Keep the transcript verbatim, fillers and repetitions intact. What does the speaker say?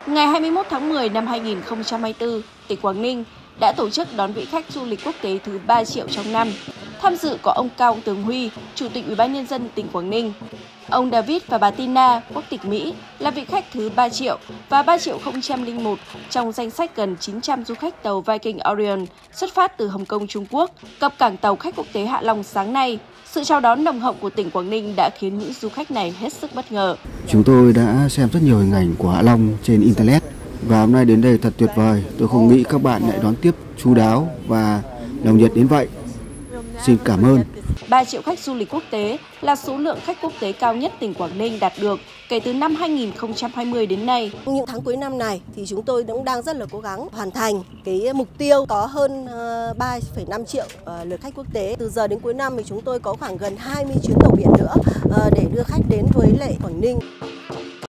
Ngày hai mươi mốt tháng mười năm hai nghìn không trăm hai mươi tư, tỉnh Quảng Ninh đã tổ chức đón vị khách du lịch quốc tế thứ ba triệu trong năm. Tham dự có ông Cao Tường Huy, Chủ tịch Ủy ban Nhân dân tỉnh Quảng Ninh. Ông David và bà Tina, quốc tịch Mỹ, là vị khách thứ ba triệu và ba triệu không trăm lẻ một trong danh sách gần chín trăm du khách tàu Viking Orion xuất phát từ Hồng Kông, Trung Quốc, cập cảng tàu khách quốc tế Hạ Long sáng nay. Sự chào đón nồng hậu của tỉnh Quảng Ninh đã khiến những du khách này hết sức bất ngờ. Chúng tôi đã xem rất nhiều hình ảnh của Hạ Long trên Internet và hôm nay đến đây thật tuyệt vời. Tôi không nghĩ các bạn lại đón tiếp chu đáo và nồng nhiệt đến vậy. Xin cảm ơn. ba triệu khách du lịch quốc tế là số lượng khách quốc tế cao nhất tỉnh Quảng Ninh đạt được kể từ năm hai nghìn không trăm hai mươi đến nay. Những tháng cuối năm này thì chúng tôi cũng đang rất là cố gắng hoàn thành cái mục tiêu có hơn ba phẩy năm triệu lượt khách quốc tế. Từ giờ đến cuối năm thì chúng tôi có khoảng gần hai mươi chuyến tàu biển nữa để đưa khách đến với lại Quảng Ninh.